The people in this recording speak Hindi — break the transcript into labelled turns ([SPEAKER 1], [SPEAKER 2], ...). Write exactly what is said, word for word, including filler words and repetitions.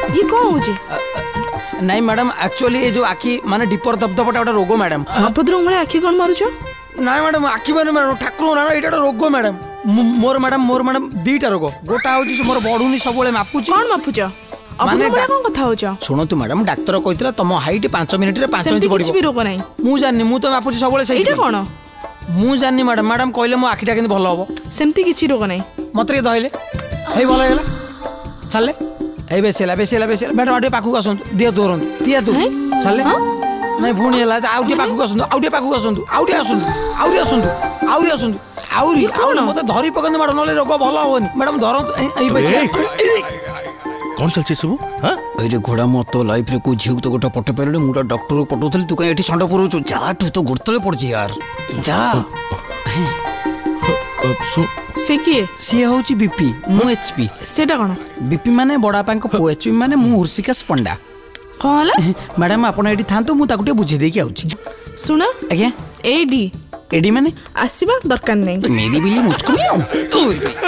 [SPEAKER 1] ये कौन होची
[SPEAKER 2] नहीं मैडम एक्चुअली ये जो आखि माने डिपर दबदबटा गोटे रोग मैडम
[SPEAKER 1] अभद्र उंगली आखि कौन मारुछ
[SPEAKER 2] नहीं मैडम आखि माने मैडम ठाकुर ना एटा रोग मैडम मोर मैडम मोर मैडम दीटा रोग गोटा होची मोर बढुनी सब बेले मापुची
[SPEAKER 1] कौन मापुछ माने कौन कथा होछ
[SPEAKER 2] सुनो तू मैडम डॉक्टर कहितला तुम हाइट पाँच मिनिट रे पाँच इंच बढ़िबो
[SPEAKER 1] किछि भी रोग नै
[SPEAKER 2] मु जाननी मु तो मापुची सब बेले सही
[SPEAKER 1] एटा कोन
[SPEAKER 2] मु जाननी मैडम मैडम कहले मो आखिटा केन भलो होबो
[SPEAKER 1] सेमती किछि रोग नै
[SPEAKER 2] मत रे धइले हेई भलो हेला चलले हेई बेसेला बेसेला बेसेला मैडम आटे पाखु आसंतु दिया दोरन दिया तू चलले नहीं भूणी हेला आउटे पाखु आसंतु आउटे पाखु आसंतु आउटे आसंतु आउरी आसंतु आउरी आसंतु आउरी आउरी मते धरि पकंद मैडम नले रोग भलो होनी मैडम धरन एई बेसेला
[SPEAKER 3] कौन चलছে सब हां
[SPEAKER 2] ए रे घोड़ा मत तो लाइफ रे को झिउ तो गोटा पटे परले मुटा डॉक्टर को पटोथली तू कहीं एठी छंड पुरु जा तू तो गुरतले पड़ जी यार जा
[SPEAKER 1] से किए
[SPEAKER 2] सी होची बीपी मु एचपी
[SPEAKER 1] सेटा कोन
[SPEAKER 2] बीपी माने बड़ा पांक पो एचपी माने मु हृषिकेश पंडा
[SPEAKER 1] कहला
[SPEAKER 2] मैडम आपण एठी थांतो मु ताकुटे बुझे देकी आउची
[SPEAKER 1] सुना
[SPEAKER 2] आज्ञा
[SPEAKER 1] एडी
[SPEAKER 2] एडी माने
[SPEAKER 1] आसीबा दरकार नै
[SPEAKER 2] मेरी बिल्ली मुझको नहीं